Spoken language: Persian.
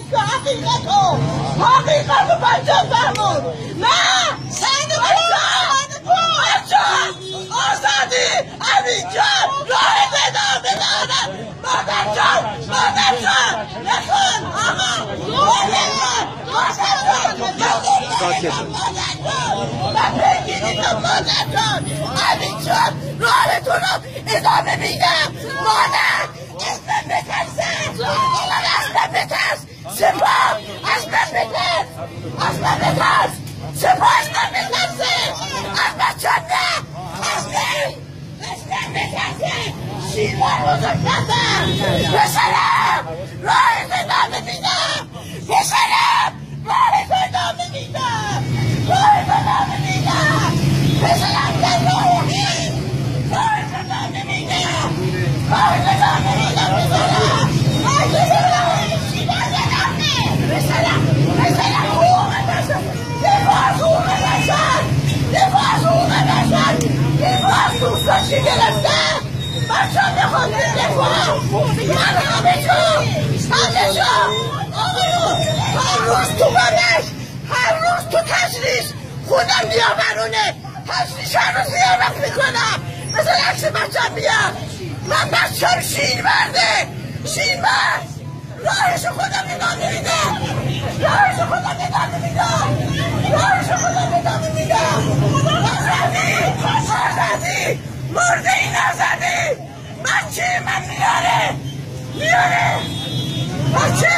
که حقیقت بچه فرمون نه سید بچه آزادی امین جان راه ادامه دارد مادر جان نکن آقا مادر جان مادر جان امین جان راهتون رو ادامه میدم مادر اسمم بترسه اسمم بترس سپاه اسمم بترس اسمم بترسه از بچه نه اسمم بترسه شیران بزرگتر بسلام راه ادامه میدم بسلام راه ادامه میدم بسلام در راهی راه ادامه میدم دوستاشی گرفته بچه ها بخواد دفاع هر روز تو تجریش خودم بیاورونه تجریش هر روز زیارت میکنم مثل عکس بچه هم بیام من بچه هم شیرمرده راهشو خودم ادامه میدم آزادی مرده این آزادی بچه من میاره بچه